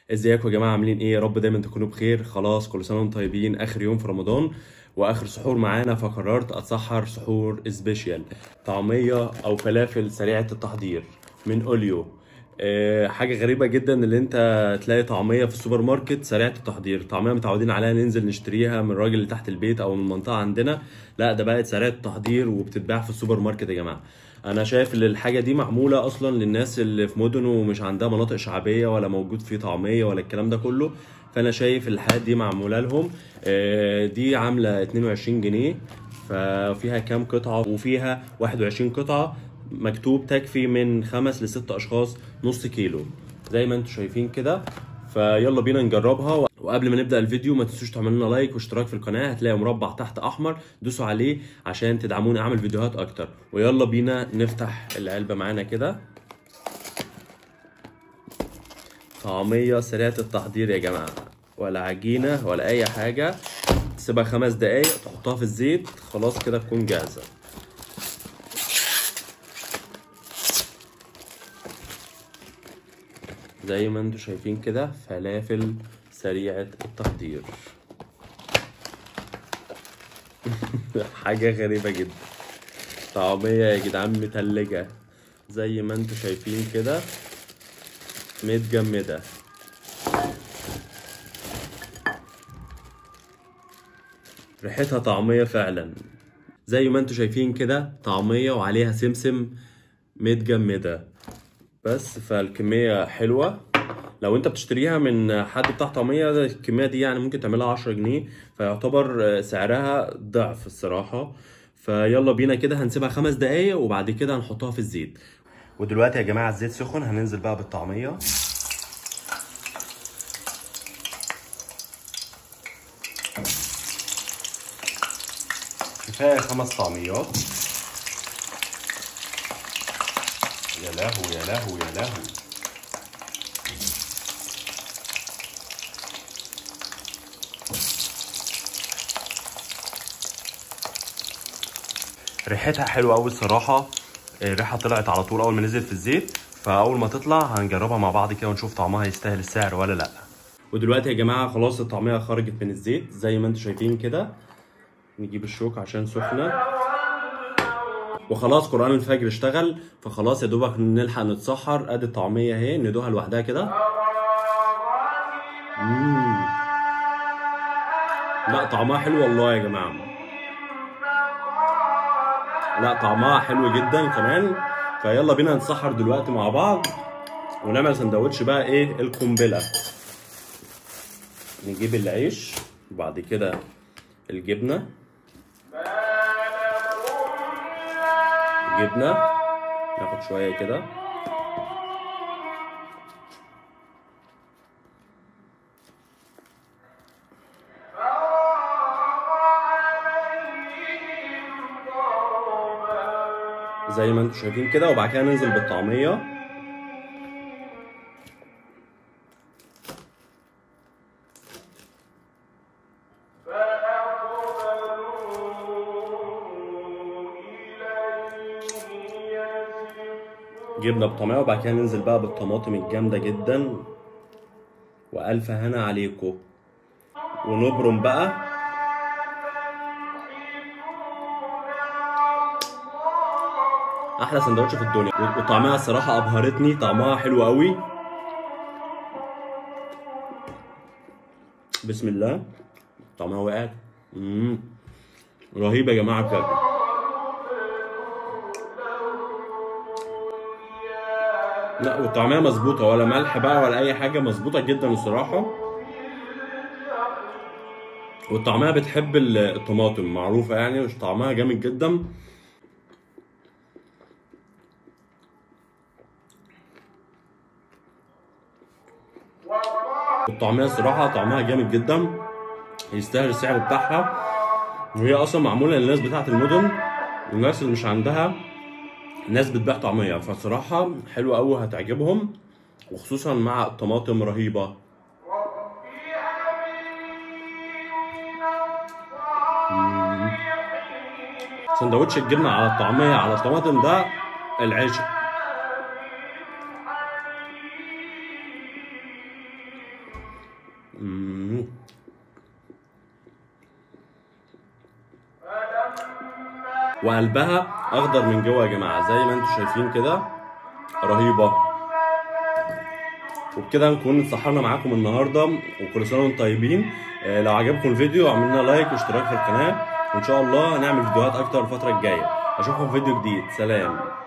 ازيكم يا جماعه؟ عاملين ايه؟ يا رب دايما تكونوا بخير. خلاص كل سنه وانتم طيبين، اخر يوم في رمضان واخر سحور معانا، فقررت اتسحر سحور سبيشال، طعميه او فلافل سريعه التحضير من اوليو. حاجه غريبه جدا اللي انت تلاقي طعميه في السوبر ماركت سريعه التحضير. طعميه متعودين عليها ننزل نشتريها من الراجل اللي تحت البيت او من المنطقه عندنا، لا ده بقت سريعه التحضير وبتتباع في السوبر ماركت يا جماعه. انا شايف ان الحاجه دي معموله اصلا للناس اللي في مدن ومش عندها مناطق شعبيه ولا موجود فيه طعميه ولا الكلام ده كله. فانا شايف الحاجات دي معموله لهم. دي عامله 22 جنيه. ففيها كام قطعه؟ وفيها 21 قطعه. مكتوب تكفي من 5 ل6 اشخاص، نص كيلو زي ما انتم شايفين كده. فيلا بينا نجربها. وقبل ما نبدأ الفيديو ما تنسوش تعملوا لنا لايك واشتراك في القناة، هتلاقي مربع تحت احمر دوسوا عليه عشان تدعموني اعمل فيديوهات اكتر. ويلا بينا نفتح العلبة معانا كده. طعمية سريعة التحضير يا جماعة، ولا عجينة ولا اي حاجة. تسيبها 5 دقايق، تحطها في الزيت، خلاص كده تكون جاهزة. زي ما انتم شايفين كده، فلافل سريعة التحضير. حاجة غريبة جدا. طعمية يا جدعان متلجة زي ما انتم شايفين كده، متجمدة. ريحتها طعمية فعلا، زي ما انتم شايفين كده، طعمية وعليها سمسم، متجمدة. بس فالكمية حلوة. لو انت بتشتريها من حد بتاع طعمية، الكمية دي يعني ممكن تعملها 10 جنيه، فيعتبر سعرها ضعف الصراحة. فيلا بينا كده، هنسيبها 5 دقايق وبعد كده هنحطها في الزيت. ودلوقتي يا جماعة الزيت سخن، هننزل بقى بالطعمية. كفاية 5 طعميات. يا لهو يا لهو يا لهو. ريحتها حلوه قوي الصراحه. الريحه طلعت على طول اول ما نزلت في الزيت، فاول ما تطلع هنجربها مع بعض كده ونشوف طعمها يستاهل السعر ولا لا. ودلوقتي يا جماعه خلاص الطعميه خرجت من الزيت زي ما انتم شايفين كده. نجيب الشوك عشان سخنه. وخلاص قرآن الفجر اشتغل، فخلاص يا دوبك نلحق نتسحر. ادي الطعميه اهي، ندوها لوحدها كده. لا طعمها حلو والله يا جماعه. لا طعمها حلو جدا كمان. فيلا بينا نتسحر دلوقتي مع بعض ونعمل سندوتش بقى ايه القنبله. نجيب العيش وبعد كده الجبنه. ناخد شويه كده. زي ما انتم شايفين كده، وبعد كده ننزل بالطعميه. جبنه بطعميه، وبعد كده ننزل بقى بالطماطم الجامده جدا. والف هنا عليكم. ونبرم بقى. احلى سندوتش في الدنيا. وطعمها الصراحه ابهرتني، طعمها حلو قوي. بسم الله. طعمها وقعت. رهيب يا جماعه بجد. لا والطعميه مظبوطه، ولا ملح بقى ولا اي حاجه، مظبوطه جدا الصراحه. والطعميه بتحب الطماطم، معروفه يعني، مش طعمها جامد جدا. الطعميه الصراحه طعمها جامد جدا، يستاهل السعر بتاعها. وهي اصلا معموله للناس بتاعه المدن، والناس اللي مش عندها ناس بتبيع طعميه. فصراحه حلوه قوي، هتعجبهم، وخصوصا مع الطماطم رهيبه. سندوتش الجبنه على الطعميه على الطماطم ده العيش. وقلبها اخضر من جوه يا جماعه زي ما انتم شايفين كده، رهيبه. وبكده نكون اتسحرنا معاكم النهارده، وكل سنه وانتم طيبين. لو عجبكم الفيديو اعملوا لنا لايك واشتراك في القناه، وان شاء الله هنعمل فيديوهات اكتر الفتره الجايه. اشوفكم في فيديو جديد، سلام.